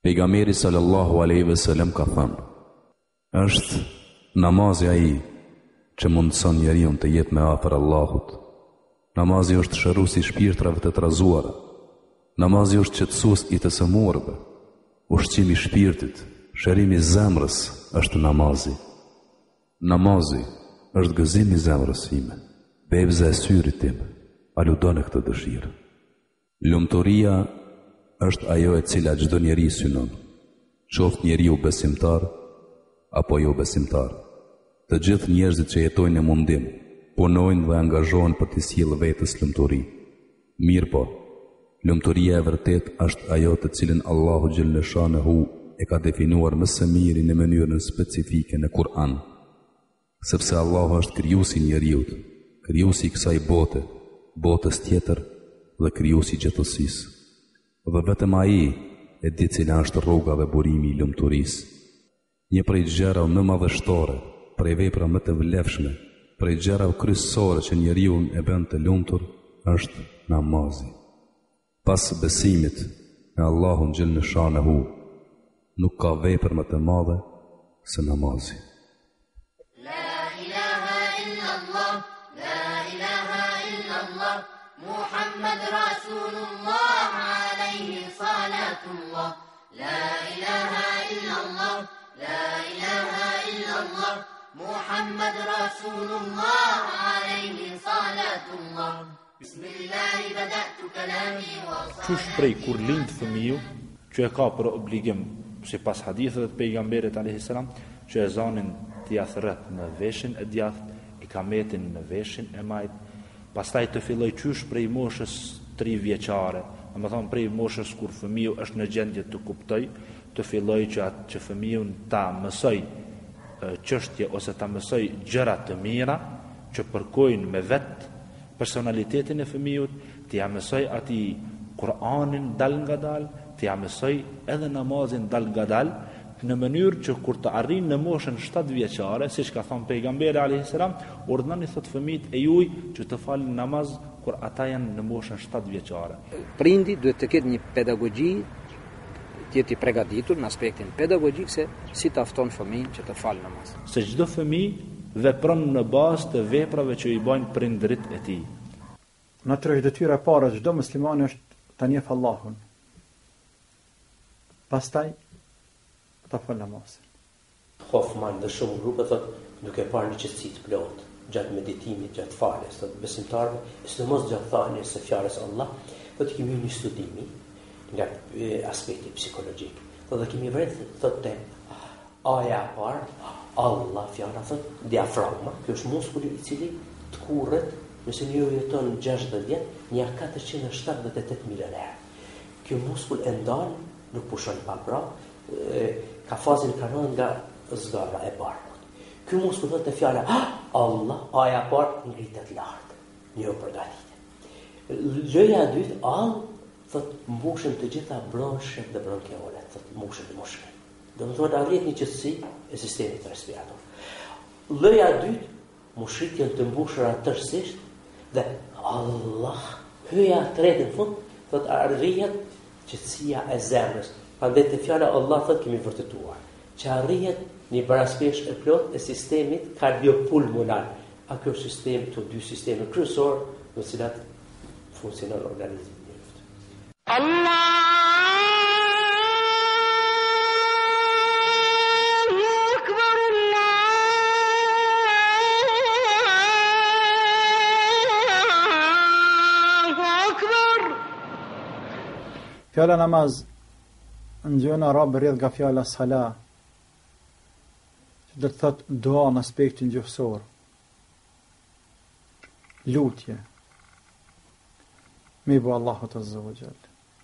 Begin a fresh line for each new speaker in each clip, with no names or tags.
Pejgamberi sallallahu alaihi wasallam ka thënë: është namazi ai që mundson njeriu të jetë më afër Allahut. Namazi është shëruesi i shpirtrave të trazuara. Namazi është qetësues i të sëmurëve. Ushqimi i shpirtit, shërimi i zemrës është namazi. Namazi është gëzimi i zemrës time, bevza e syrit tim. A ludon e këtë dëshirë? Lumturia është ajo e cila çdo njeri synon, qoftë njeriu besimtar apo jo besimtar. Të gjithë njerëzit që jetojnë në mundim, punojnë dhe angazhohen për të sjellë vetes lumturi. Mirë po, lumturia e vërtet është ajo të cilën Allahu xhelle shanehu e ka definuar më së miri në mënyrën specifike në Kur'an. Sepse Allahu është krijuesi i njeriut, krijuesi i kësaj bote, botës tjetër dhe krijuesi i gjithësisë. Dhe vetëm ai e di cila është rruga dhe burimi i lumturisë. Një prej gjërave më madhështore, prej veprave më të vlefshme, prej gjërave kryesore që njeriu e bën të lumtur është namazi. Pas besimit në Allahun xhel shanehu, nuk ka vepër më të madhe se namazi.
La ilaha illa Allah, la ilaha illa Allah, Muhammad Rasulullah alayhi salatullah. La ilaha illa Allah, la ilaha illa Allah, Muhammad Rasulullah alayhi salatullah. Bismillah bada'tu kalami wa
Qush prej kur lind fëmiu që e ka për obligim, sipas haditheve të pejgamberit alayhis salam, që e zanin t'i thret në veshin e djathtë, i kametin në veshin e majt, pastaj të filloj qysh prej moshës 3 vjeçare, domethënë prej moshës kur fëmiu është në gjendje të kuptoj, të filloj që fëmiun ta mësoj çështje ose ta mësoj gjëra të mira që përkojnë me vet personalitetin e fëmijut, t'ia mësoj atij Kur'anin dal nga dal, t'ia mësoj edhe namazin dal nga dal, në mënyrë që kur të arrijnë në moshën 7 vjeçare, siç ka thënë pejgamberi alayhis salam, urdhënoni thot fëmijët e juaj që të falin namaz kur ata janë në moshën 7 vjeçare.
Prindi duhet të ketë një pedagogji, të jetë i përgatitur në aspektin pedagogjik se si ta fton fëmijën që të falë namaz.
Se çdo fëmijë vepron në bazë të veprave që i bajnë prindrit e tij.
Natyrë detyra e parë çdo musliman është ta njeh Allahun. Pastaj ta fal namazin.
Hoffman dhe shumë grupe thotë duke parë një qetësi të plotë gjatë meditimit, gjatë faljes, thotë besimtarëve, sidomos gjatë thënies së fjalës Allah, thotë kemi një studimi nga aspekti psikologjik. Thotë kemi vërtet thotë aja e parë, Allah fjala thotë diafragma, ky është muskulli i cili të kurret nëse njeriu jeton 60 vjet, një 478 milion herë. Ky muskull e ndal, nuk pushon pa prap, ka fazën e kanon nga zgara e barkut. Ky muskull thotë fjala Allah, aja e parë ngritet lart, një përgatitje. Gjëja e dytë, thotë mbushën të gjitha bronshët dhe bronkeolet, thotë mbushën e mushkëve. Do të thotë arrit një qetësi e sistemit respirator. Lloja e dytë, mushrit janë të mbushura tërësisht dhe Allah, hyja e tretë në fund, thotë arrihet qetësia e zemrës. Prandaj te fjala Allah thotë kemi vërtetuar që arrihet një baraspjesh e plot e sistemit kardiopulmonar. A ky sistem, këto dy sisteme kryesor në të cilat funksionon organizmi i njeriut.
Fjala namaz në gjuhën arabe rrjedh nga fjala sala, që do të thotë dua në aspektin gjuhësor. Lutje. Me bu Allahut azza wa jall.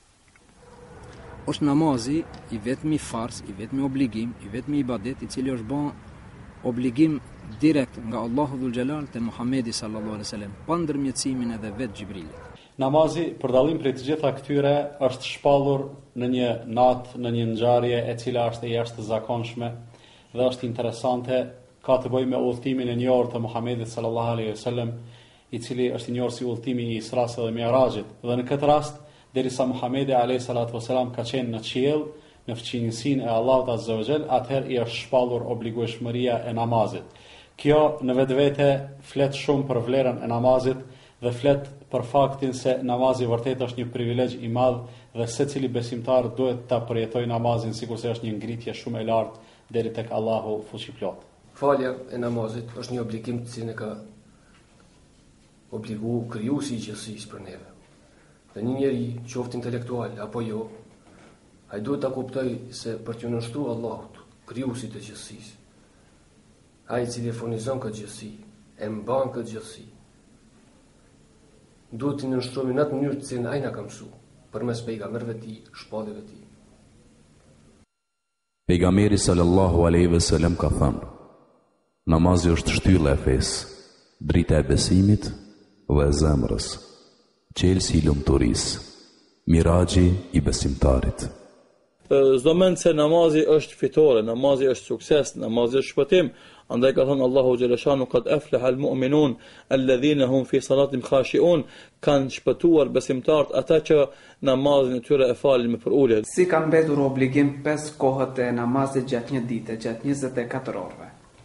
Është namazi i vetmi fars, i vetmi obligim, i vetmi ibadet i cili është bën obligim direkt nga Allahu dhul Jalal te Muhamedi sallallahu alaihi wasallam, pa ndërmjetësimin edhe vet Xhibrilit.
Namazi, për dallim prej të gjitha këtyre, është shpallur në një natë, në një ngjarje e cila është e jashtëzakonshme dhe është interesante, ka të bëjë me udhëtimin e njohur të Muhamedit sallallahu alaihi wasallam, i cili është i njohur si udhëtimi i Isras dhe Mi'rajit. Dhe në këtë rast, derisa Muhamedi alayhi salatu wasalam ka qenë në qiell, në fqinjësinë e Allahut Azza wa Jall, atëherë i është shpallur obligueshmëria e namazit. Kjo në vetvete flet shumë për vlerën e namazit dhe flet për faktin se namazi vërtet është një privilegj i madh dhe secili besimtar duhet ta përjetojë namazin sikurse është një ngritje shumë e lartë deri tek Allahu fuqiplot.
Falja e namazit është një obligim të cilin e ka obligu krijuesi i gjithësisë për neve. Dhe një njeri, qoftë intelektual apo jo, ai duhet ta kuptojë se për t'u nënshtruar Allahut, krijuesit të gjithësisë, ai i cili furnizon këtë gjithësi, e mban këtë gjithësi, duhet të nënshtrohemi në atë mënyrë që ai na ka mësuar, përmes pejgamberëve të tij, shpallëve të tij.
Pejgamberi sallallahu alaihi wasallam ka thënë: namazi është shtylla e fesë, drita e besimit dhe e zemrës, qelsi i lumturisë, miraxhi i besimtarit.
Çdo mend se namazi është fitore, namazi është sukses, namazi është shpëtim. Andaj ka thënë Allahu xhaleshanu qad aflaha almu'minun alladhina hum fi salatim khashi'un, kanë shpëtuar besimtarët ata që namazin e tyre e falin me përulje.
Si ka mbetur obligim 5 kohët e namazit gjatë një dite, gjatë 24 orëve.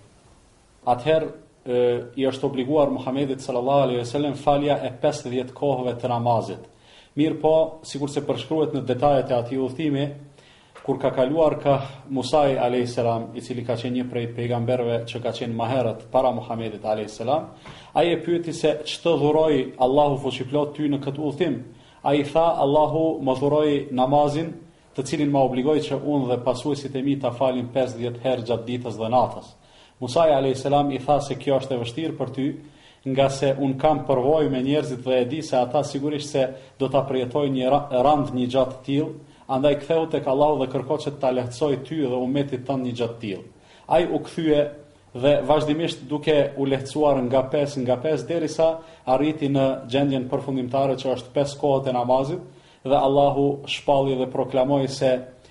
Atëherë i është obliguar Muhamedit sallallahu alaihi wasallam falja e 50 kohëve të namazit. Mirë po, sikurse përshkruhet në detajet e atij udhëtimi, kur ka kaluar ka Musai alayhis salam, i cili ka qenë një prej pejgamberëve që ka qenë më herët para Muhamedit alayhis salam, ai e pyeti se ç'të dhuroi Allahu fuqiplot ty në këtë udhëtim. Ai tha: Allahu më dhuroi namazin, të cilin më obligoi që unë dhe pasuesit e mi ta falim 50 herë gjatë ditës dhe natës. Musai alayhis salam i tha se kjo është e vështirë për ty, nga se un kam përvojë me njerëzit dhe e di se ata sigurisht se do ta përjetojnë një rand një gjatë të tillë. Andaj ktheu tek Allahu dhe kërko që ta lehtësoj ty dhe umetit tënd një gjatë tillë. Ai u kthye dhe vazhdimisht duke u lehtësuar nga 5 derisa arriti në gjendjen përfundimtare që është 5 kohët e namazit dhe Allahu shpalli dhe proklamoi se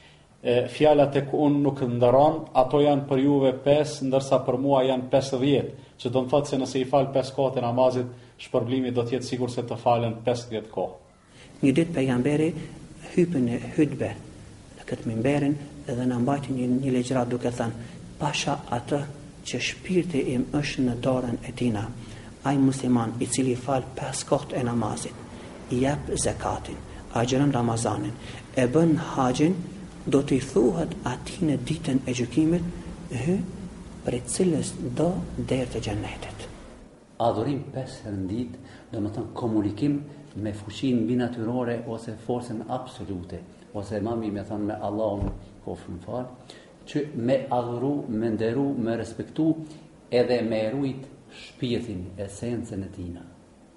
fjalat tek unë nuk ndëron, ato janë për juve 5, ndërsa për mua janë 50, që do të thotë se nëse i fal 5 kohët e namazit, shpërblimi do të jetë sikur se të falen 50 kohë.
Një ditë pejgamberi hypi në hutbe në këtë mimberin dhe na mbajti një legjërat duke thënë: pasha atë që shpirti im është në dorën e tina, ai musliman i cili fal 5 kohët e namazit, i jep zakatin, agjeron Ramazanin, e bën haxhin, do t'i thuhet atij në ditën e gjykimit, për cilës do derë të xhenetit.
Adhurim 5 herë në ditë, domethënë komunikim me fuqinë binatyrore ose forcën absolute, ose më mirë me thënë me Allahun kofën fal, që me adhuru, me nderu, me respektu edhe me rujt shpirtin, esencën e tina.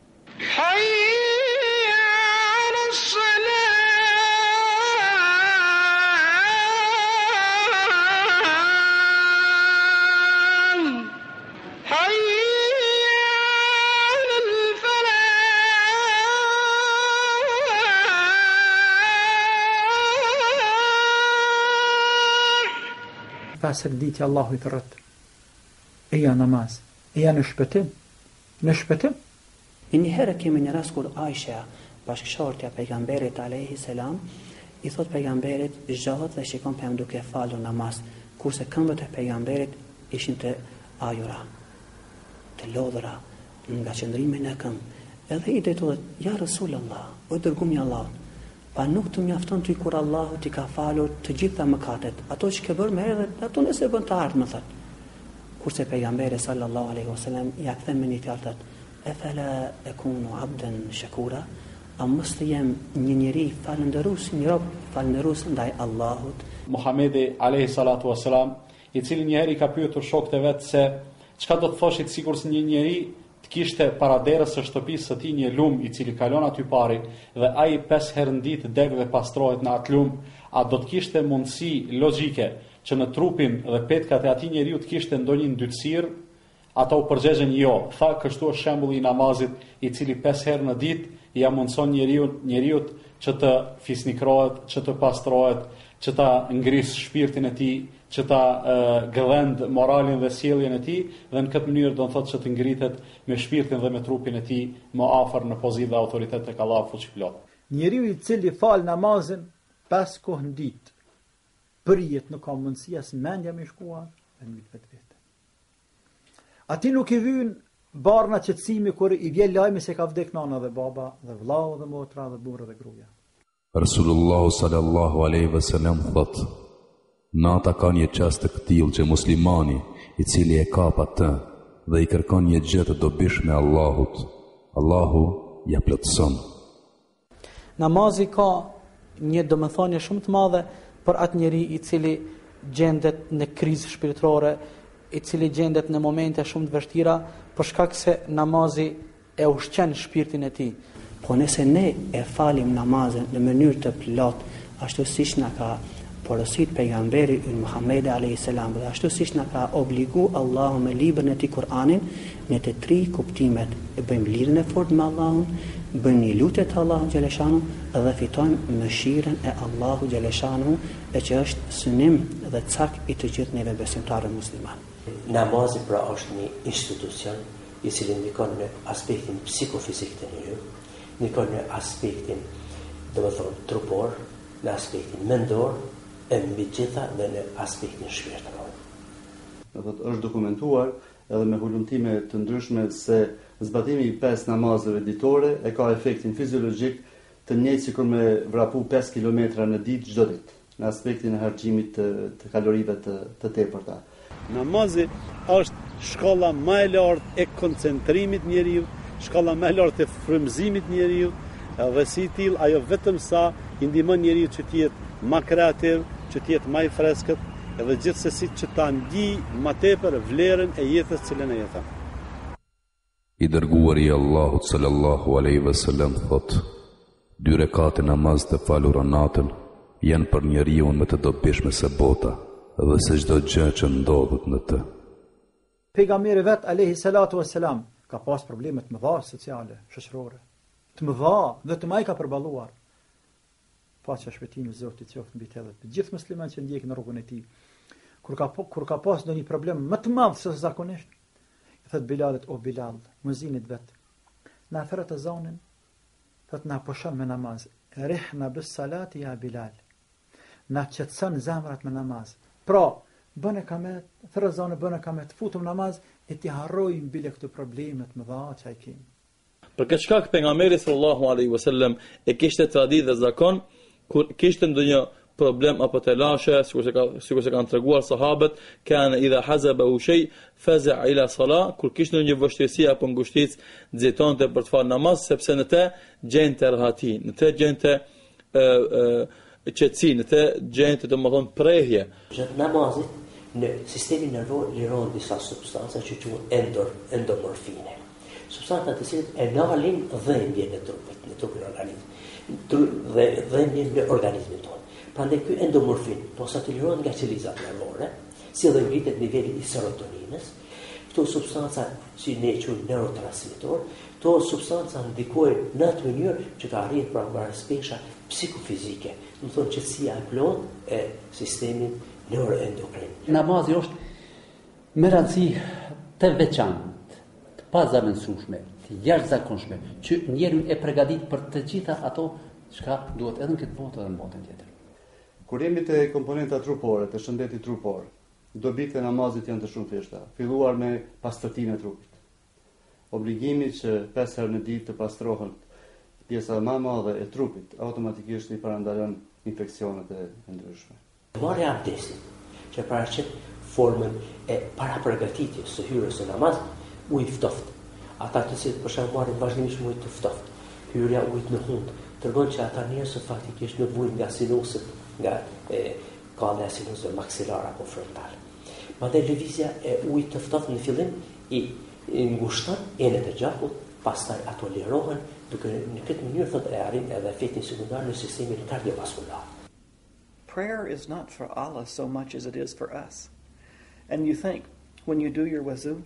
Pasër ditja Allahu i thërët. Eja namaz, eja në shpëtim. Në shpëtim.
Një herë kemi një rast kur Aisha, bashkëshortja pejgamberit alayhi salam, i thot pejgamberit zgjohet dhe shikon pejgamberin duke falur namaz, kurse këmbët e pejgamberit ishin të ajura, të lodhura nga qëndrimi në këmbë. Edhe i drejtohet: ja Rasulullah, o dërguari i Allahut, pa nuk të mjafton ty kur Allahu t'i ka falur të gjitha mëkatet, ato që ke bërë më herë dhe ato nëse bën të ardhmë, thot. Kurse pejgamberi sallallahu alaihi wasallam ja kthen me një fjalë thot: "Efala akunu abdan shakura", a mos të jem një njeri falëndërues, një rob falëndërues ndaj Allahut.
Muhamedi alayhi salatu wasalam, i cili një herë i ka pyetur shokët e vet se çka do të thoshit sikur se një njeri të kishte para derës së shtëpisë së tij një lum i cili kalon aty pari dhe ai 5 herë në ditë deg dhe pastrohet në atë lum, a do të kishte mundësi logjike që në trupin dhe petkat e atij njeriu të kishte ndonjë ndytësirë? Ata u përgjigjen jo. Tha: kështu është shembulli i namazit, i cili 5 herë në ditë ja mundson njeriu që të fisnikrohet, që të pastrohet, që ta ngris shpirtin e tij, që ta gëdhend moralin dhe sjelljen e tij, dhe në këtë mënyrë do të thotë që të ngritet me shpirtin dhe me trupin e tij më afër në pozitë dhe autoritet tek Allahu fuqiplot.
Njeriu i cili fal namazin 5 kohë në ditë, përjet nuk ka mundësi as mendja me shkuar në vetë. Ati nuk i vyn barna qetësimi kur i vjen lajmi se ka vdek nana dhe baba dhe vllau dhe motra dhe burrë dhe gruaja.
Rasulullahu sallallahu alaihi wasallam thot: nata ka një çast të tillë që muslimani i cili e kap atë dhe i kërkon një gjë të dobishme Allahut, Allahu ja plotëson.
Namazi ka një domethënie shumë të madhe për atë njeri i cili gjendet në krizë shpirtërore, i cili gjendet në momente shumë të vështira, për shkak se namazi e ushqen shpirtin e tij.
Po nëse ne e falim namazin në mënyrë të plot, ashtu siç na ka porosit pejgamberi Muhamedi alayhis salam, dhe ashtu siç na ka obligu Allahu me librin e tij Kur'anin, në të tri kuptimet e bëjmë lidhjen e fortë me Allahun, bëjmë një lutje te Allahu xhaleshanu dhe fitojmë mëshirën e Allahu xhaleshanu, e që është synim dhe cak i të gjithë neve besimtarë musliman.
Namazi pra është një institucion i cili ndikon në aspektin psikofizik të njeriu, ndikon në aspektin, domethënë trupor, në aspektin mendor, e mbi gjitha dhe në aspektin shpirtëror.
Është dokumentuar edhe me hulumtime të ndryshme se zbatimi i 5 namazeve ditore e ka efektin fiziologjik të njëjtë sikur me vrapu 5 kilometra në ditë çdo ditë, në aspektin e harxhimit të kalorive të tepërta.
Namazi është shkolla më e lartë e koncentrimit njeriu, shkolla më e lartë e frymëzimit njeriu, dhe si tillë ajo vetëm sa i ndihmon njeriu që të jetë më kreativ, që të jetë më i freskët, edhe gjithsesi që ta ndij më tepër vlerën e jetës cilën e jeton.
I dërguari i Allahut sallallahu alaihi wasallam thot: 2 rekate namaz të falura natën janë për njeriu më të dobishme se bota dhe se çdo gjë që ndodhet në të.
Pejgamberi vet alayhi salatu wassalam ka pas probleme të mëdha sociale, shoqërore, të mëdha, vetëm ai ka përballuar. Paqja shpëtimi Zotit qoftë mbi të gjithë muslimanët që ndjekin rrugën e tij. Kur ka pas ndonjë problem më të madh se zakonisht, i thot Bilalit: o Bilal, muzinit vet, na thret azanin, thot na pushon me namaz, rihna bis salati ya Bilal, na qetson zemrat me namaz. Pra, bëne kamet, thret azanin, bëne kamet, futum namaz e ti harrojmë bile këto problemet më dha që ai kemi.
Për këtë shkak pejgamberi sallallahu alaihi wasallam e kishte traditë dhe zakon kur kishte ndonjë problem apo të lashe, sikur se kanë treguar sahabët, kanë idha hazabahu shay faza ila salah, kur kishte ndonjë vështirësi apo ngushticë, nxitonte për të falë namaz, sepse në të gjente rahati, në të gjente qetësi, në të gjente domethënë prehje.
Gjatë namazit në sistemin nervor lirohen disa substanca që quhen endomorfine. Substanca të cilat e nalin dhimbjen e trupit, në trupin organizëm, dhe dhimbjen në organizmin tonë. Prandaj ky endomorfin, posa të lirohen nga qelizat nervore, si dhe ngritet niveli i serotoninës, këto substanca që ne quajmë neurotransmetor, këto substanca ndikojnë në atë mënyrë që të arrihet pra marrëspesha psikofizike, do të thonë qetësia e plotë e sistemin neuroendokrin.
Namazi është me rëndësi të veçantë, të pazavendësueshme, të jashtëzakonshme, që njeriu e përgatit për të gjitha ato çka duhet edhe në këtë botë edhe në botën tjetër.
Kur jemi te komponenta trupore, të shëndetit trupor, dobit e namazit janë të shumë thjeshta, filluar me pastërtinë e trupit. Obligimi që 5 herë në ditë të pastrohet pjesa më e madhe e trupit, automatikisht i parandalon infeksionet e ndryshme.
Marrja e abdestit, që paraqet formën e parapërgatitjes së hyrjes në namaz, ujë ftoft. Ata të cilët për shembull marrin vazhdimisht ujë të ftoft, hyrja ujit në hund, tregon që ata njerëz faktikisht nuk vujnë nga sinusët, nga kanë e sinusëve maksilar apo frontal. Madje lëvizja e ujit të ftoft në fillim i ngushton enet e gjakut, pastaj ato lirohen, duke në këtë mënyrë thotë e arrin edhe efektin sekondar në sistemin kardiovaskular.
Prayer is not for Allah so much as it is for us. And you think, when you do your wuzu,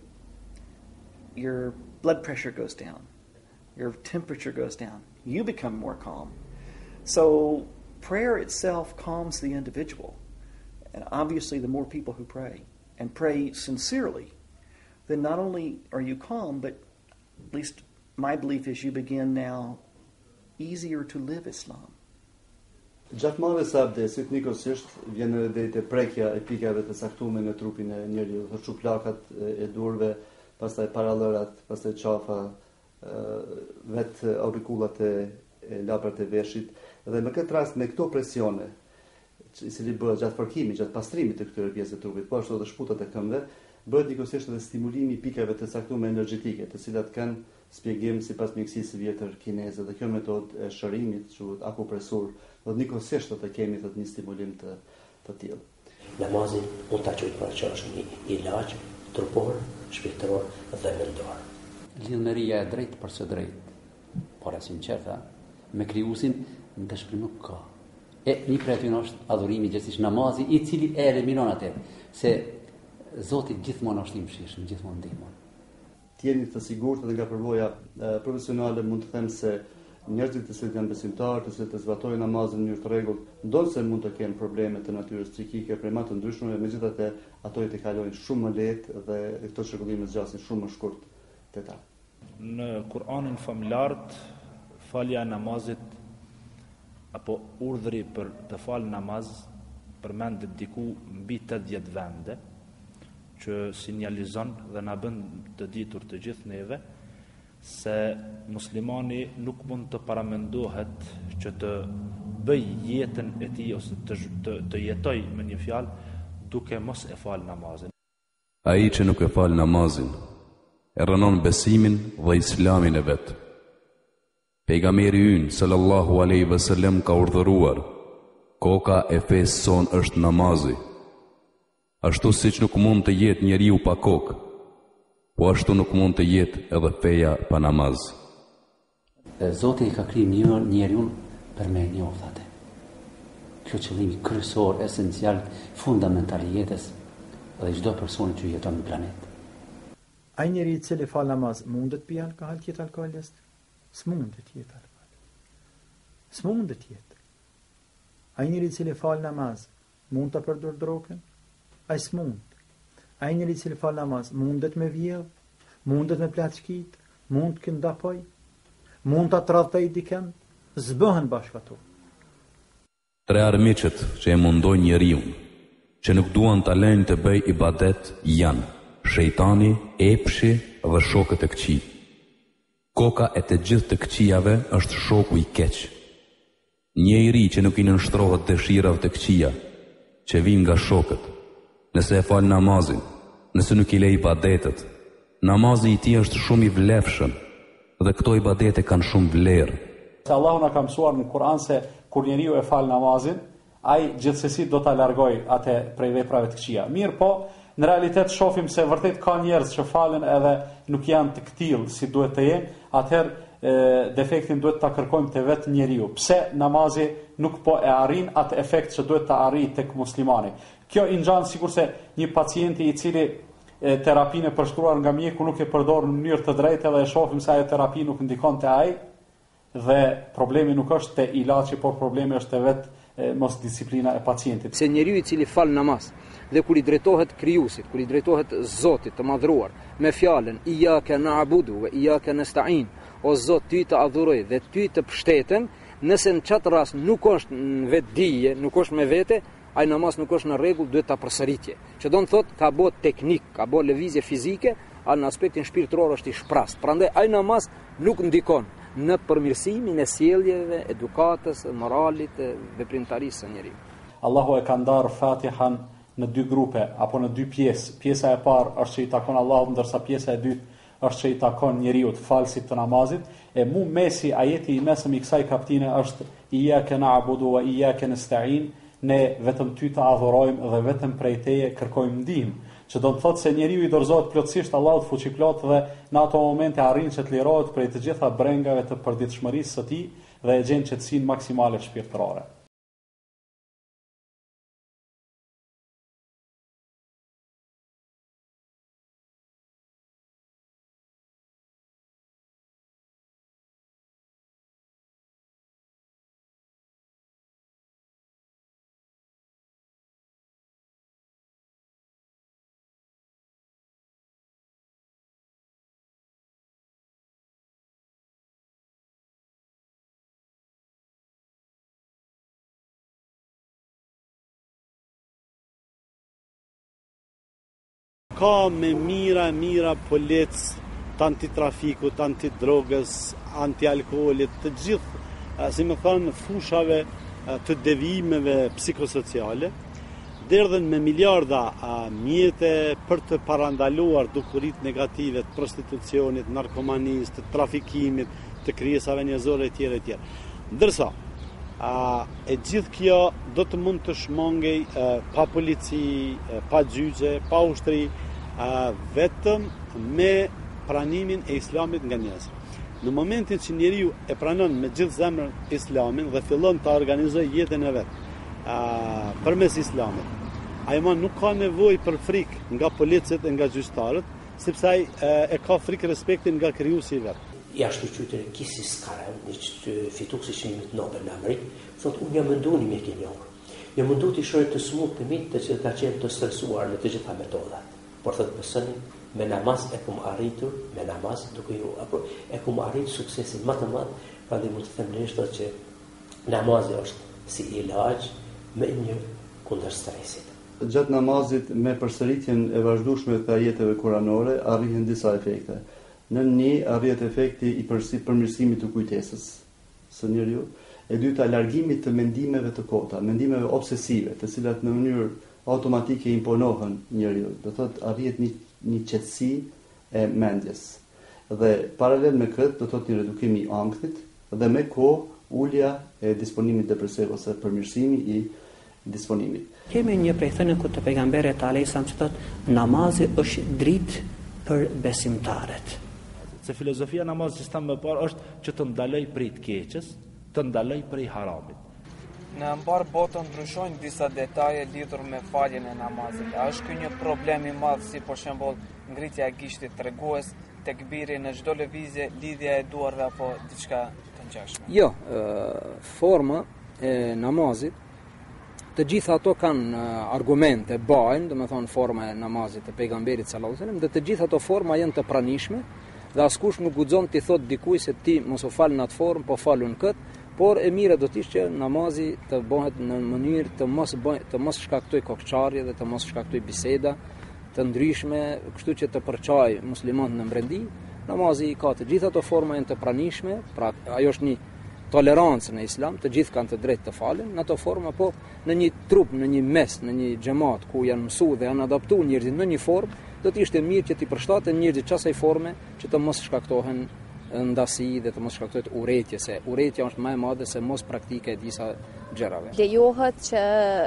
your blood pressure goes down, your temperature goes down, you become more calm. So prayer itself calms the individual. And obviously the more people who pray, and pray sincerely, then not only are you calm, but at least my belief is you begin now easier to live Islam.
Gjatë marrjes së abdesit, nikosisht vjen edhe te prekja e pikave të caktuara në trupin e njeriu, çuplakat e durve, pastaj parallërat, pastaj qafa, vetë aurikullat e laprat e veshit, dhe në këtë rast me këto presione, i cili bëhet gjatë fërkimit, gjatë pastrimit të këtyre pjesëve të trupit, po ashtu edhe shputat e këmbëve, bëhet nikosisht edhe stimulimi i pikave të caktuara energjetike, të cilat kanë spjegim sipas mjekësisë vjetër kineze, dhe kjo metodë e shërimit, quhet akupresur, do nikosisht të kemi një stimulim të tillë.
Namazin mund ta quajmë para që është një ilaç trupor, shpirtëror dhe mendor.
Lidhëria e drejtë për së drejtë, por e sinqerta, me krijuesin ndeshprim nuk ka. E një prej atyre është adhurimi gjithsesi namazi, i cili e eliminon atë, se Zoti gjithmonë është i mëshirshëm, gjithmonë ndihmon.
Të jeni të sigurt edhe nga përvoja profesionale mund të them se njerëzit të cilët janë besimtarë, të cilët zbatojnë namazin në mënyrë të rregullt, ndonse mund të kenë probleme të natyrës psikike, probleme të ndryshme, megjithatë ato i të kalojnë shumë më lehtë dhe këto çrregullime zgjasin shumë më shkurt te ta.
Në Kur'anin familart, falja e namazit apo urdhri për të falë namaz përmendet diku mbi 80 vende, që sinjalizon dhe na bën të ditur të gjithë neve se muslimani nuk mund të paramendohet që të bëj jetën e tij ose të jetoj me një fjalë duke mos e fal namazin.
Ai që nuk e fal namazin e rënon besimin dhe islamin e vet. Pejgamberi ynë sallallahu alaihi wasallam ka urdhëruar: koka e fesë son është namazi. Ashtu siç nuk mund të jetë njeriu pa kokë, po ashtu nuk mund të jetë edhe feja pa namaz.
Zoti i ka kriju njeriu për me njohur atë. Kjo qëllimi kryesor, esencial, fundamental i jetës dhe çdo personi që jeton në planet.
Ai njeri i cili fal namaz mundet pi alkohol, të jetë alkoolist? S'mundet të jetë alkoolist. S'mundet të jetë. Ai njeri i cili fal namaz mund të përdor drogën? Ai s'mund. Ai njeri i cili fal namaz mundet me vjedh, mundet me plaçkit, mund të ndapoj, mund ta tradhtoj dikën, zbëhen bashkë ato.
Tre armiqet që e mundojnë njeriu, që nuk duan ta lënë të bëj ibadet, janë shejtani, epshi dhe shokët e këqij. Koka e të gjithë të këqijave është shoku i keq. Një i ri që nuk i nënshtrohet dëshirave të këqija, që vijnë nga shokët, nëse e fal namazin, nëse nuk i lej ibadetet, namazi i tij është shumë i vlefshëm dhe këto ibadete kanë shumë vlerë.
Se Allahu na ka mësuar në Kur'an se kur njeriu e fal namazin, ai gjithsesi do ta largoj atë prej veprave të këqija. Mirë po, në realitet shohim se vërtet ka njerëz që falen edhe nuk janë të këtill si duhet të jenë, atëherë defektin duhet ta kërkojmë te vetë njeriu. Pse namazi nuk po e arrin atë efekt që duhet ta arrijë tek muslimani? Kjo i ngjan sikurse një pacienti i cili terapinë e përshkruar nga mjeku nuk e përdor në mënyrë të drejtë dhe e shohim se ajo terapi nuk ndikon te ai, dhe problemi nuk është te ilaçi, por problemi është te vetë mos disiplina e pacientit.
Se njeriu i cili fal namaz dhe kur i drejtohet krijuesit, kur i drejtohet Zotit të madhruar me fjalën iyyaka na'budu wa iyyaka nasta'in, o Zot ty të adhuroj dhe ty të pështeten, nëse në çat rast nuk është në vetdije, nuk është me vete, ai namaz nuk është në rregull, duhet ta përsëritje. Që do të thotë ka bë teknik, ka bë lëvizje fizike, në aspektin shpirtëror është i shprast. Prandaj ai namaz nuk ndikon në përmirësimin e sjelljeve, edukatës, moralit, veprimtarisë së njeriu.
Allahu e ka ndarë Fatihan në dy grupe apo në dy pjesë. Pjesa e parë është që i takon Allahut, ndërsa pjesa e dytë është që i takon njeriu, falësit të namazit. E mu mesi, ajeti i mesëm i kësaj kapitine është iyyaka na'budu wa iyyaka nasta'in, ne vetëm ty të adhurojmë dhe vetëm prej teje kërkojmë ndihmë. Që do të thotë se njeriu i dorëzohet plotësisht Allahut fuqiplot dhe në ato momente arrin që të lirohet prej të gjitha brengave të përditshmërisë së tij dhe e gjen qetësinë maksimale shpirtërore.
ka me mira polec të antitrafikut, antidrogës, antialkoolit, të gjithë, si më thënë, fushave të devijimeve psikosociale, derdhen me miliarda mjete për të parandaluar dukurit negative të prostitucionit, narkomanisë, të trafikimit, të krijesave njerëzore e tjera. Ndërsa, e gjithë kjo do të mund të shmangej pa polici, pa gjyqe, pa ushtri, vetëm me pranimin e islamit nga njerëzit. Në momentin që njeriu e pranon me gjithë zemrën islamin dhe fillon të organizojë jetën e vet përmes islamit, ai nuk ka nevojë për frikë nga policët e nga gjyqtarët, sepse ai e ka frikë respektin nga krijuesi i vet.
Jashtë qytetit Kisi Skara, një fituesi çmimit Nobel në Amerikë, thotë unë jam mendoni me kenjor. Jam mundu të shoh të smut të mit të që ka qenë të stresuar në të gjitha metodat. Por thotë besoni, me namaz e kum arritur, me namaz duke ju apo e kum arritur suksesin më të madh, prandaj mund të them neshta që namazi është si ilaç me një kundër stresit.
Gjatë namazit me përsëritjen e vazhdueshme të ajeteve kuranore arrihen disa efekte. Në një arrihet efekti i përmirësimit të kujtesës së njeriu, e dyta largimit të mendimeve të kota, mendimeve obsesive, të cilat në mënyrë automatike imponohen njeriu. Do thotë arrihet një qetësi e mendjes. Dhe paralel me këtë do thotë një redukim i ankthit dhe me kohë ulja e disponimit depresiv ose përmirësimi i disponimit.
Kemi një prej thënie ku të pejgamberit alayhis salam që thotë namazi është dritë për besimtarët.
Se filozofia namazit që më parë është që të ndaloj prej të keqes, të ndaloj prej haramit.
Në mbar botën ndryshojnë disa detaje lidhur me faljen e namazit. A është ky një problem i madh si për shembull ngritja e gishtit tregues, tekbiri në çdo lëvizje, lidhja e duarve apo diçka të ngjashme? Jo, forma e namazit, të gjitha ato kanë argumente bajnë, domethënë forma e namazit të pejgamberit sallallahu alajhi wasallam, dhe të gjitha ato forma janë të pranishme, dhe askush nuk guxon t'i thot dikujt se ti mos u fal në atë formë, po falun kët, por e mira do të ishte që namazi të bëhet në mënyrë të mos shkaktoj kokçarje dhe të mos shkaktoj biseda të ndryshme, kështu që të përçaj muslimanët në mbrendi. Namazi ka të gjitha ato forma janë të pranishme, pra ajo është një tolerancë në islam, të gjithë kanë të drejtë të falen në ato forma, po në një trup, në një mes, në një xhamat ku janë mësuar dhe janë adaptuar njerëzit në një formë, do të ishte mirë që t'i përshtaten njerëzit çasaj forme që të mos shkaktohen ndasi dhe të mos shkaktohet urrëtie, se urrëtia është më e madhe se mos praktika e disa gjërave.
Lejohet që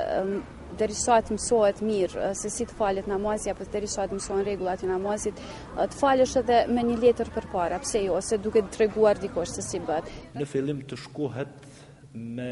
derisa të mësohet mirë se si të falet namazi apo derisa të mësohen rregullat e namazit, të falësh edhe me një letër përpara, pse jo, ose duke treguar dikush se si bëhet.
Në fillim të shkohet me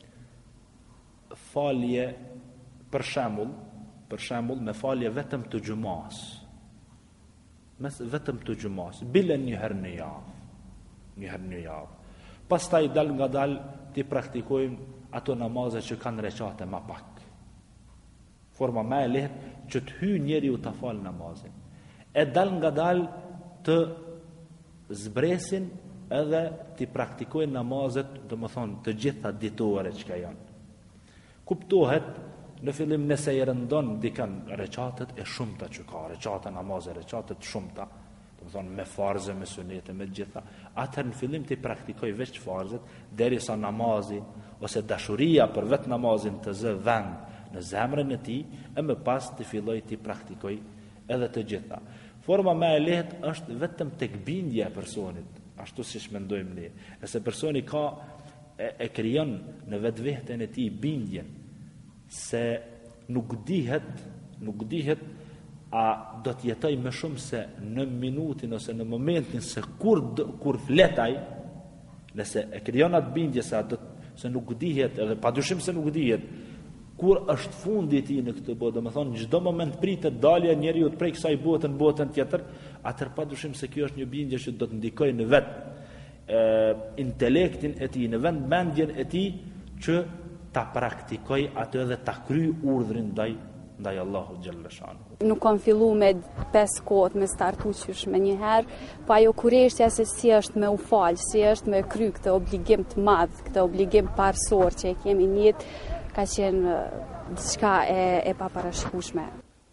falje për shembull me falje vetëm të xumas. Vetëm të xumas, bile një herë në javë. Pastaj dal nga dal ti praktikojmë ato namaze që kanë recate më pak. Forma më e lehtë që të hyjë njeriu ta fal namazin. E dal nga dal të zbresin edhe ti praktikojnë namazet, domethënë të gjitha ditore që janë. Kuptohet në fillim nëse i rëndon dikan recatet e shumta që ka, recate namaze, recatet shumta, domethënë me farze, me sunete, me gjitha, atëherë në fillim ti praktikoj veç farzet derisa namazi ose dashuria për vetë namazin të zë vend në zemrën e tij, e më pas të filloj ti praktikoj edhe të gjitha. Forma më e lehtë është vetëm tek bindja e personit, ashtu siç mendojmë ne. Nëse personi ka e krijon në vetveten e tij bindjen se nuk dihet a do të jetoj më shumë se në minutin ose në momentin se kur fletaj, nëse e krijon atë bindje se nuk dihet, edhe padyshim se nuk dihet kur është fundi i tij në këtë botë, domethënë çdo moment pritet dalja e njeriu prej kësaj bote në botën tjetër, atëherë padyshim se kjo është një bindje që do të ndikojë në vetë intelektin e tij, në vend mendjen e tij që ta praktikoj atë dhe ta kryej urdhrin ndaj Allahut xhalla shanu.
Nuk kam fillu me 5 kohët me startu qysh me njëherë, pa jo kurreshtja se si është me u falë, si është me kry këtë obligim të madh, këtë obligim parësor që e kemi në jetë, ka qenë diçka e paparashikueshme.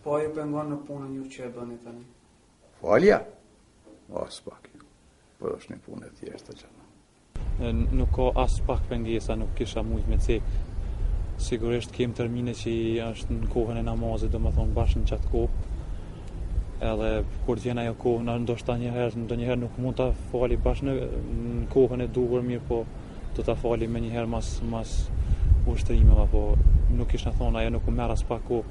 Po ju pengon në punën ju që e bëni tani?
Falja? As pak. Po është një punë e thjeshtë që.
Nuk ka as pak pengesa, nuk kisha mujt me cek. Sigurisht kem termine që është në kohën e namazit, domethënë bashkë në çat kohë. Edhe kur t'jen ajo kohë, ndoshta ndonjëherë nuk mund ta fali bashkë në kohën e duhur, mirë, po do ta fali më njëherë mas ushtrimeve, po nuk kisha thonë ajo nuk u merr as pak kohë.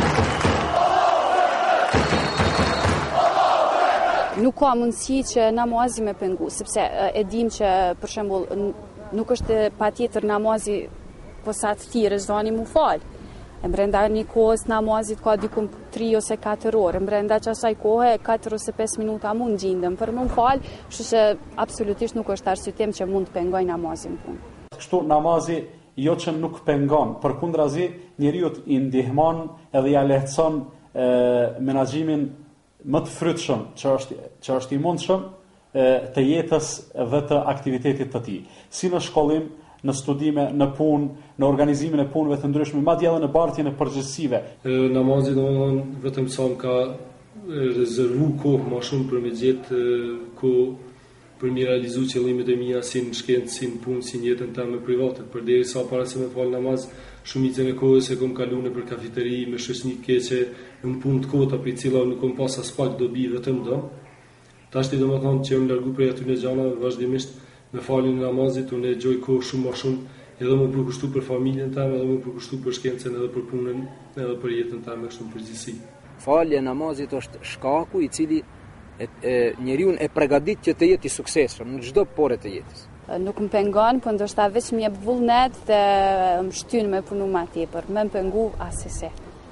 Nuk ka mundësi që namazi me pengu, sepse e dim që, për shembull, nuk është patjetër namazi posa të thirrë zani mu fal. E brenda një kohës namazit ka dikum 3 ose 4 orë, brenda asaj kohe 4 ose 5 minuta mund gjindem për më fal, kështu që absolutisht nuk është arsyetim që mund të pengoj namazin punë.
Kështu namazi jo që nuk pengon, përkundrazi njeriu i ndihmon edhe ja lehtëson menaxhimin më të frytshëm që është i mundshëm të jetës dhe të aktivitetit të tij. Si në shkollim, në studime, në punë, në organizimin e punëve të ndryshme, madje edhe në bartjen e përgjegjësive.
Namazi domethënë vetëm sa më ka rezervu kohë më shumë për me gjetë kohë për mi realizu qëllimet e mia si në shkencë, si në punë, si në jetën time private. Përderisa para se me fal namaz, shumicën e kohës e kam kaluar për kafeteri me shoqëni të keqe, në punë të kota për cila nuk kam pas as pak dobi vetëm do. Tash ti domethënë që më largu prej atyre gjëra vazhdimisht me faljen e namazit, unë e gjoj kohë shumë më shumë, edhe më përkushtu për familjen time, edhe më përkushtu për shkencën, edhe për punën, edhe për jetën time kështu në përgjithësi.
Falja e namazit është shkaku i cili njeriu e përgatit që të jetë i suksesshëm në çdo pore të jetës.
Nuk më pengon, po ndoshta veç më jep vullnet dhe më shtyn me punu më tepër, më pengu asesi.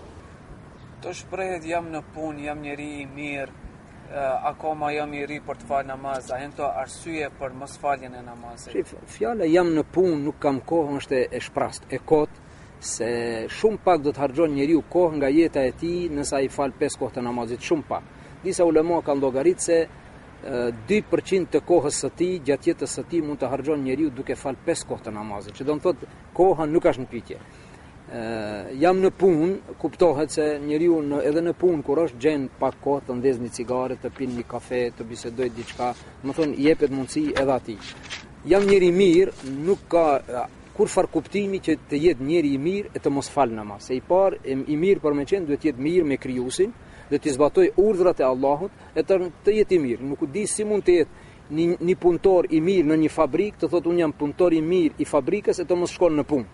Të shprehet jam në punë, jam njeri i mirë, akoma jam i ri për të falë namaz, a janë këto arsye për mos faljen e namazit?
Fjala jam në punë, nuk kam kohë, është e shprast, e kot, se shumë pak do të harxhon njeriu kohë nga jeta e tij nësa i fal 5 kohë të namazit, shumë pak. Disa ulema kanë llogaritë se 2% të kohës së tij, gjatë jetës së tij mund të harxhon njeriu duke fal 5 kohë të namazit, që do të thotë koha nuk është në pyetje. Jam në punë, kuptohet se njeriu edhe në punë kur është gjen pak kohë të ndez një cigare, të pinë një kafe, të bisedoj diçka, më thonë jepet mundësi edhe atij. Jam njeri mirë, nuk ka kur far kuptimi që të jetë njeri i mirë e të mos fal namaz. Se i parë i mirë për me qenë duhet të jetë mirë me krijuesin, dhe të zbatoj urdhrat e Allahut e të jetë i mirë. Nuk di si mund të jetë një punëtor i mirë në një fabrikë, të thotë unë jam punëtor i mirë i fabrikës e të mos shkon në punë.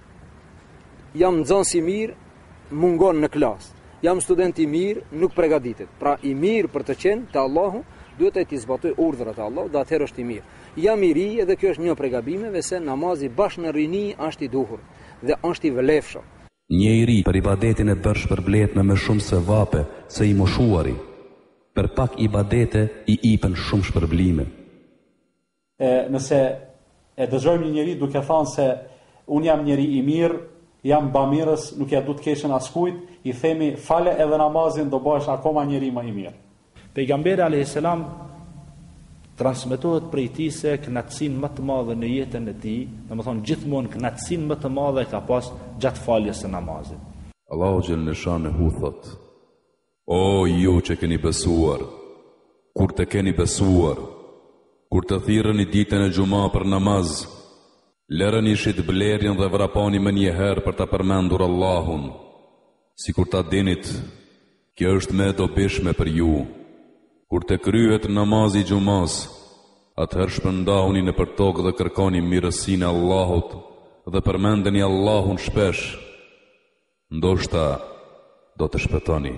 Jam nxënës i mirë, mungon në klasë. Jam student i mirë, nuk përgatitet. Pra i mirë për të qenë te Allahu, duhet të zbatoj urdhrat e Allahut, dhe atëherë është i mirë. Jam i ri edhe kjo është një prej gabimeve se namazi bashkë në rini është i duhur dhe është i vlefshëm.
Një i ri për ibadetin e bërë shpërblet me më shumë se vape se i moshuari. Për pak ibadete i ipen shumë shpërblime.
Nëse e dëgjojmë një njeri duke thënë se unë jam njeri i mirë, jam bamirës, nuk ja du të keqen askujt, i themi fale edhe namazin do bëhesh akoma njeri më i mirë.
Pejgamberi alayhis salam transmetohet prej tij se kënaqësinë më të madhe në jetën e tij, domethënë gjithmonë kënaqësinë më të madhe ka pas gjatë faljes së namazit.
Allahu xhel shanehu thot: O ju që keni besuar, kur të keni besuar, kur të thirrni ditën e xuma për namaz, lërëni shit blerjen dhe vrapani më një herë për ta përmendur Allahun, sikur ta dinit, kjo është më e dobishme për ju. Kur të kryet namazi gjumas, atëherë shpërndahuni në për tokë dhe kërkoni mirësinë e Allahut dhe përmendeni Allahun shpesh. Ndoshta do të shpëtoni.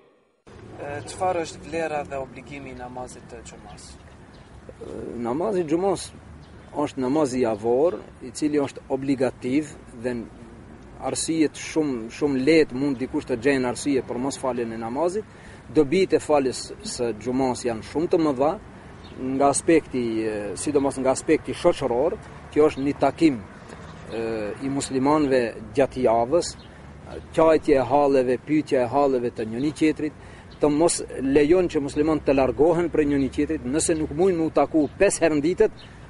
Çfarë është vlera dhe obligimi i namazit të gjumas?
Namazi i gjumas është namazi javor, i cili është obligativ dhe arsijet shumë lehtë mund dikush të gjejnë arsye për mos faljen e namazit. Dobit e faljes së gjumas janë shumë të mëdha nga aspekti, sidomos nga aspekti shoqëror. Kjo është një takim i muslimanëve gjatë javës, qajtje e halleve, pyetja e halleve të njëri tjetrit, të mos lejon që muslimanët të largohen prej njëri tjetrit, nëse nuk mundin me u taku 5 herë në ditë,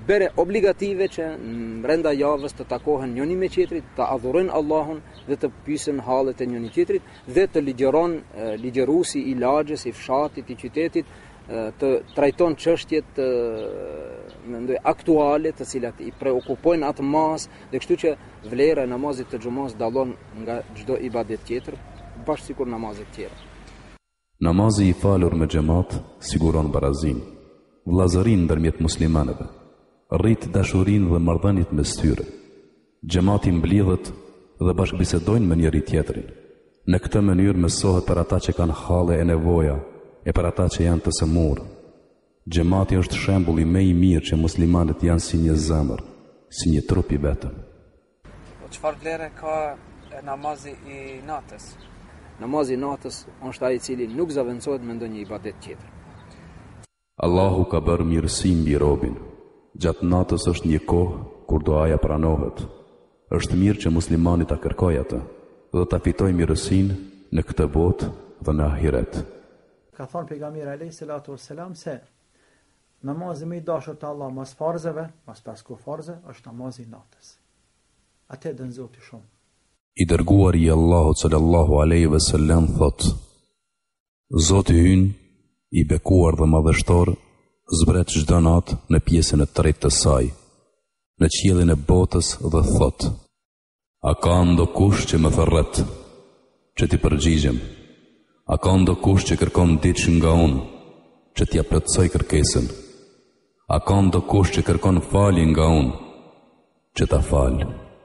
bere obligative që brenda javës të takohen njëri me tjetrit, të adhurojnë Allahun dhe të pyesin hallet e njëri tjetrit dhe të ligjeron ligjeruesi i lagjes, i fshatit, i qytetit të trajton çështjet mendoj aktuale të cilat i preokupojnë atë mas dhe kështu që vlera e namazit të xumos dallon nga çdo ibadet tjetër bashkë sikur namazet tjera.
Namazi i falur me xhamat siguron barazin, vllazërinë ndërmjet muslimanëve, rrit dashurinë dhe marrëdhëniet mes tyre. Xhamati mblidhet dhe bashkëbisedojnë me njëri tjetrin. Në këtë mënyrë mësohet për ata që kanë halle e nevoja e për ata që janë të sëmurë. Xhamati është shembulli më i mirë që muslimanët janë si një zemër, si një trup i vetëm.
Po çfarë vlere ka namazi i natës?
Namazi i natës është ai i cili nuk zaventësohet me ndonjë ibadet tjetër.
Allahu ka bërë mirësi mbi robin. Gjatë natës është një kohë kur duaja pranohet. Është mirë që muslimani ta kërkojë atë dhe ta fitojë mirësinë në këtë botë dhe në ahiret.
Ka thonë pejgamberi alayhis salatu wassalam se namazi më i dashur te Allah mas farzeve, mas 5 farze, është namazi i natës. Atë dën Zoti shumë.
I dërguari i Allahut sallallahu alaihi wasallam thot: Zoti ynë i bekuar dhe madhështor zbret çdo natë në pjesën e tretë të saj, në qiellin e botës dhe thot: A ka ndo kush që më thërret, që ti përgjigjem? A ka ndo kush që kërkon diçka nga unë, që t'ja plotësoj kërkesën? A ka ndo kush që kërkon falje nga unë, që ta fal?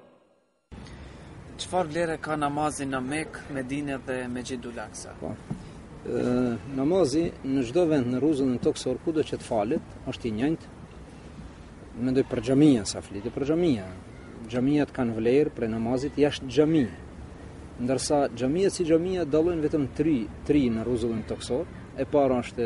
Çfarë vlere ka namazi në Mekë, Medinë dhe Mesjidul Aqsa?
Namazi në çdo vend në rrugën toksor kudo që të falet është i njëjtë. Mendoj për xhamia sa flitë për xhamia. Xhamiat kanë vlerë për namazit jashtë xhamia. Ndërsa xhamiat si xhamia dallojnë vetëm 3 në rrugën toksor. E para është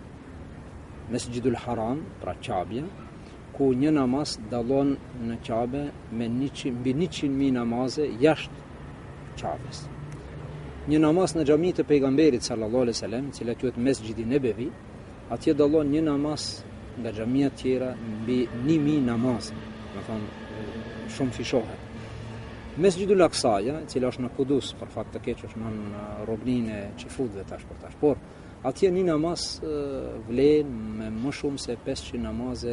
Mesjidul Haram, pra Qabja, ku një namaz dallon në Qabe me mbi 100.000 namaze jashtë Qabes. Një namaz në xhami të pejgamberit sallallahu alaihi wasallam, i cili quhet Mesjidi Nebevi, atje dallon një namaz nga xhamia të tjera mbi 1000 namaze. Do thonë shumë fishohet. Mesjidul Aqsaja, e cila është në Kudus, për fakt të keq është në robninë e çifutëve tash për tash, por atje një namaz vlen me më shumë se 500 namaze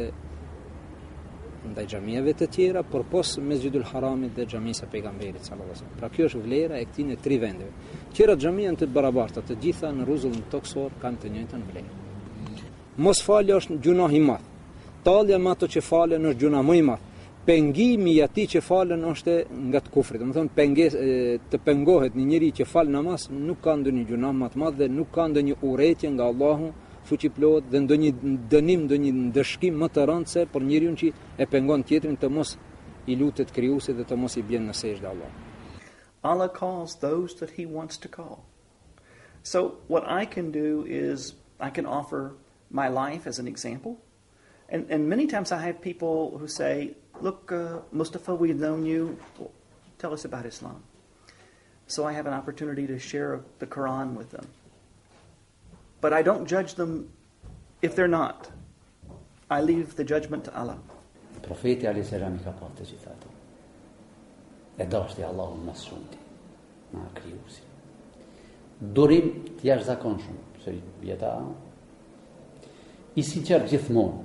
ndaj xhamive të tjera, por pos Mesjidul Haramit dhe xhamisë së pejgamberit sallallahu alaihi wasallam. Pra kjo është vlera e këtij në 3 vendeve. Tjera xhamia janë të barabarta, të gjitha në rrezullin toksor kanë të njëjtën vlerë. Mos falja është gjunah i madh. Tallja me ato që falen është gjunah më i madh. Pengimi i atij që falen është nga të kufrit. Do të thonë të pengohet një njeri që fal namaz nuk ka ndonjë gjunah më të madh dhe nuk ka ndonjë urrëtie nga Allahu fuqiplot dhe ndonjë dënim, ndonjë ndëshkim më të rëndë se për njeriu që e pengon tjetrin të mos i lutet krijuesit dhe të mos i bjen në sejdë Allah.
Allah calls those that he wants to call. So what I can do is I can offer my life as an example. And many times I have people who say, look, Mustafa, we've known you. Well, tell us about Islam. So I have an opportunity to share the Quran with them. But I don't judge them if they're not. I leave the judgment to Allah.
Profeti alayhis salam ka pasur të gjitha ato. E dashti Allahun më shumti, na krijuesi. Durim të jashtëzakonshëm, se jeta i sinqert gjithmonë.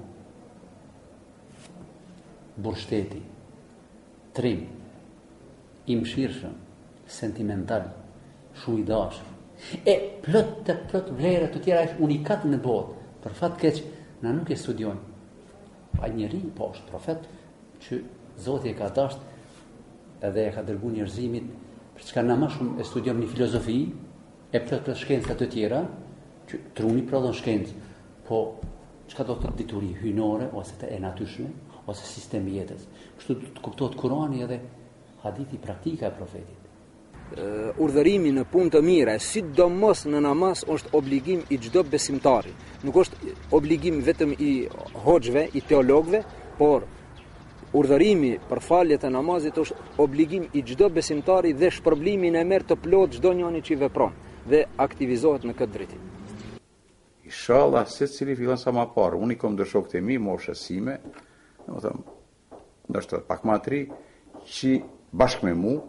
Burshteti, trim, i mëshirshëm, sentimental, shumë i dashur. E plot vlera të tjera unikat në botë. Për fat keq, na nuk e studiojmë. Pa njeri, po është profet që Zoti e ka dashur edhe e ka dërguar njerëzimit për çka na më shumë e studiojmë në filozofi e plot shkenca të tjera që truni prodhon shkencë, po çka do të thotë dituri hyjnore ose të e natyrshme ose sistemi jetës. Kështu të kuptohet Kurani edhe hadithi praktika e profetit.
Urdhërimi në punë të mira, sidomos në namaz, është obligim i çdo besimtari. Nuk është obligim vetëm i hoxhëve, i teologëve, por urdhërimi për faljet e namazit është obligim i çdo besimtari dhe shpërblimin e merr të plot çdo njeri që vepron dhe aktivizohet në këtë drejtim.
Inshallah, secili fillon sa më parë. Unë i kam dëshokët e mi, moshës sime, ndoshta pak më atri, që bashkë me mu,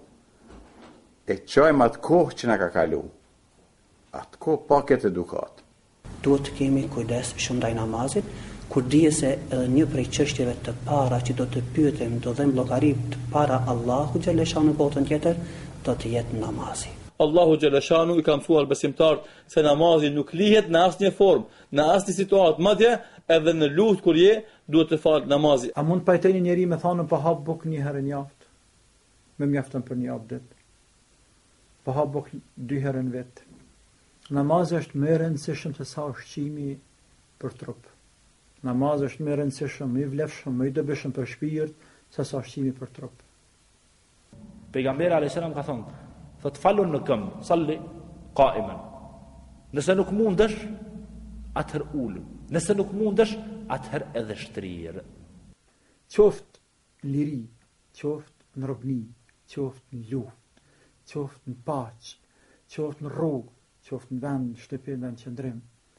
e qajmë atë kohë që na ka kalu. Atë kohë pa këtë edukat.
Duhet të kemi kujdes shumë ndaj namazit, kur dije se edhe një prej çështjeve të para që do të pyetem, do dhem llogari të para Allahu xhaleshanu në botën tjetër, do të jetë namazi.
Allahu xhaleshanu i ka mësuar besimtarët se namazi nuk lihet në asnjë formë, në asnjë situatë, madje edhe në lutje kur je, duhet të fal namazi.
A mund pajteni njeri me thonë pa hap buk një herë në javë? Me mjaftën për një javë ditë. Pa hap buk 2 herë në vit. Namazi është më i rëndësishëm se sa ushqimi për trup. Namazi është më i rëndësishëm, më i vlefshëm, më i dobishëm për shpirt se sa ushqimi për trup.
Pejgamberi alayhis salam ka thonë, thot falun në këmbë, salli qaiman. Nëse nuk mundesh, atëherë ulu. Nëse nuk mundesh, atëherë edhe shtrirë.
Qoftë në liri, qoftë në robni, qoftë në luftë, qoftë në paqë, qoftë në rrugë, qoftë në vend, në shtëpi, në vend qëndrim.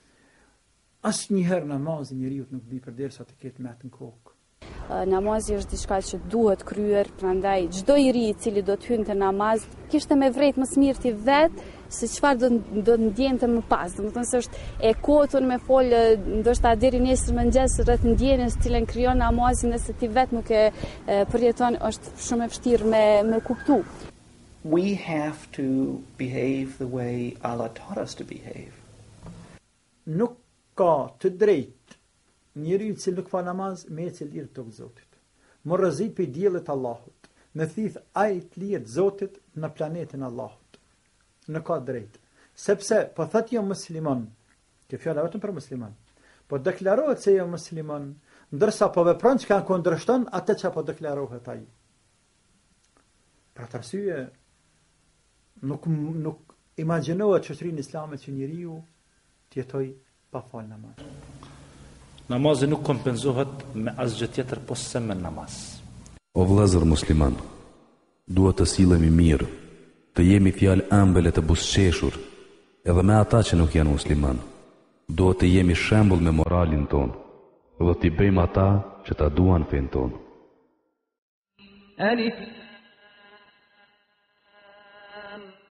Asnjëherë namazi njeriu nuk bie përderisa të ketë met në kokë.
Namazi është diçka që duhet kryer, prandaj çdo i ri i cili do të hynte në namaz, kishte me vret më smirë ti vet se çfarë do të ndjente më pas. Domethënë se është e kotur me fol ndoshta deri nesër mëngjes rreth ndjenjes të cilën krijon namazi, nëse ti vet nuk e përjeton, është shumë e vështirë me kuptu.
We have to behave the way Allah taught us to behave.
Nuk ka të drejtë njeriu i cili nuk fa namaz me ecë lirë tokë Zotit. Më rrezit për diellit Allahut. Me thith ai të lirë Zotit në planetin Allahut. Nuk ka drejtë. Sepse po thot jo musliman, që fjala vetëm për musliman. Po deklarohet se jo musliman, ndërsa po vepron çka kundërshton atë që po deklarohet ai. Për atë arsye nuk imagjinohet shoqërinë islame që njeriu të jetojë pa fal namaz.
Namazi nuk kompenzohet me asgjë tjetër posa me namaz.
O vëllezër musliman, duhet të sillemi mirë, të jemi fjalë ëmbël të buzëqeshur, edhe me ata që nuk janë musliman. Duhet të jemi shembull me moralin ton, dhe t'i bëjmë ata që ta duan fen ton.
Alif